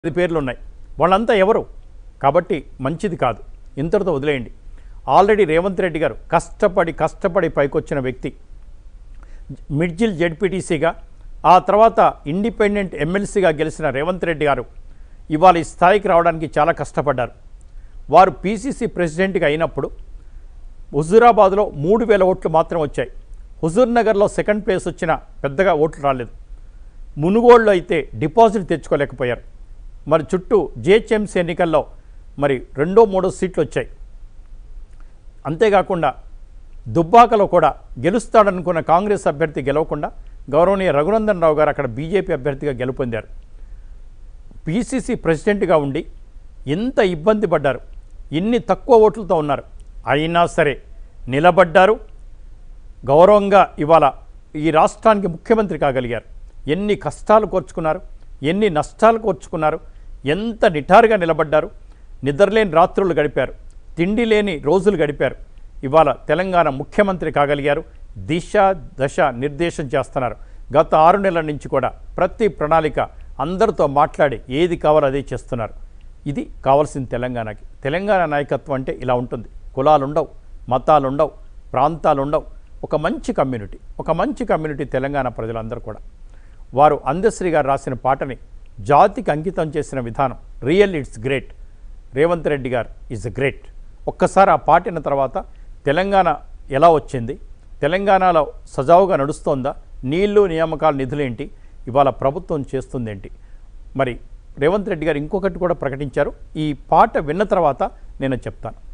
10 పేర్లు ఉన్నాయి. వాళ్ళంతా ఎవరు? కాబట్టి మంచిది కాదు. ఇంతటితో వదిలేయండి. ఆల్రెడీ రేవంత్ రెడ్డి గారు కష్టపడి పైకొచ్చిన వ్యక్తి. మిడ్జిల్ జెడ్పీటీసీగా ఆ తర్వాత ఇండిపెండెంట్ ఎమ్మెల్సీగా గెలిచిన రేవంత్ రెడ్డి గారు ఇవాళ ఈ స్థాయికి రావడానికి చాలా కష్టపడ్డారు. వారు పీసీసీ ప్రెసిడెంట్గా అయినప్పుడు హుజూరాబాద్లో 3000 ఓట్లు మాత్రం వచ్చాయి. హుజూర్ నగర్లో సెకండ్ ప్లేస్ వచ్చిన పెద్దగా ఓట్లు రాలేదు. మునుగోడులో అయితే డిపాజిట్ తెచ్చుకోలేకపోయారు. మరి చుట్టూ జిహెచ్ఎంసీ ఎన్నికల్లో మరి 2-3 సీట్లు వచ్చాయి. అంతేకాకుండా దుబ్బాకలో కూడా గెలుస్తాడనుకున్న కాంగ్రెస్ అభ్యర్థి గెలవకుండా గౌరవనీయ రఘునందన్ రావు గారు అక్కడ బీజేపీ అభ్యర్థిగా గెలుపొందారు. పీసీసీ ప్రెసిడెంట్గా ఉండి ఎంత ఇబ్బంది పడ్డారు, ఇన్ని తక్కువ ఓట్లతో ఉన్నారు. అయినా సరే నిలబడ్డారు. గౌరవంగా ఇవాళ ఈ రాష్ట్రానికి ముఖ్యమంత్రి కాగలిగారు. ఎన్ని కష్టాలు కోర్చుకున్నారు, ఎన్ని నష్టాలు కోర్చుకున్నారు, ఎంత నిటారుగా నిలబడ్డారు. నిద్రలేని రాత్రులు గడిపారు, తిండి లేని రోజులు గడిపారు. ఇవాళ తెలంగాణ ముఖ్యమంత్రి కాగలిగారు. దశ నిర్దేశం చేస్తున్నారు. గత 6 నెలల నుంచి కూడా ప్రతి ప్రణాళిక అందరితో మాట్లాడి ఏది కావాలో అదే చేస్తున్నారు. ఇది కావాల్సిన తెలంగాణకి. తెలంగాణ నాయకత్వం అంటే ఇలా ఉంటుంది. కులాలు ఉండవు, మతాలు ఉండవు, ప్రాంతాలు ఉండవు. ఒక మంచి కమ్యూనిటీ తెలంగాణ ప్రజలందరూ కూడా. వారు అందశ్రీ గారు రాసిన పాటని జాతికి అంకితం చేసిన విధానం real it's great. Revanth Reddy గారు ఈజ్ గ్రేట్. ఒక్కసారి ఆ పాట విన్న తర్వాత తెలంగాణ ఎలా వచ్చింది, తెలంగాణలో సజావుగా నడుస్తోందా, నీళ్లు నియామకాల నిధులేంటి, ఇవాళ ప్రభుత్వం చేస్తుందేంటి. మరి రేవంత్ రెడ్డి గారు ఇంకొకటి కూడా ప్రకటించారు. ఈ పాట విన్న తర్వాత నేను చెప్తాను.